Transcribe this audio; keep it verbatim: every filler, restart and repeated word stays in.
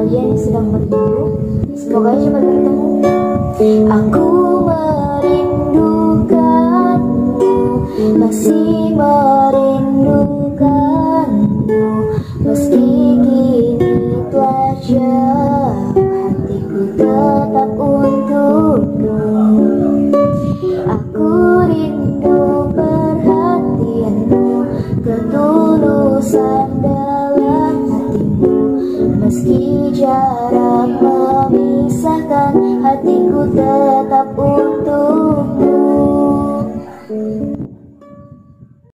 kalian yang sedang merindu. Semoga cepat bertemu. Aku merindukanmu, masih merindukanmu, meski kini telah jauh, hatiku tetap untukmu. Aku rindu perhatianmu, ketulusan dalam hatimu, meski jarak memisahkan, hatiku tetap untukmu.